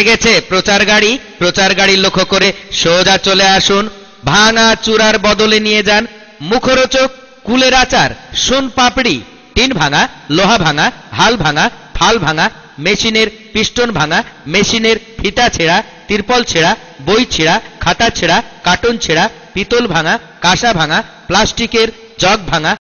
গেছে প্রচার গাড়ি লক্ষ্য করে সোজা চলে আসুন। ভাঙা চূড়ার বদলে নিয়ে যান মুখরোচক কুলের আচার, সোন পাপড়ি, টিন ভাঙা, লোহা ভাঙা, হাল ভাঙা, ফাল ভাঙা, মেশিনের পিস্টন ভাঙা, মেশিনের ফিতা ছেঁড়া, তিরপল ছেঁড়া, বই ছেঁড়া, খাতা ছেঁড়া, কার্টুন ছেঁড়া, পিতল ভাঙা, কাঁসা ভাঙা, প্লাস্টিকের জগ ভাঙা,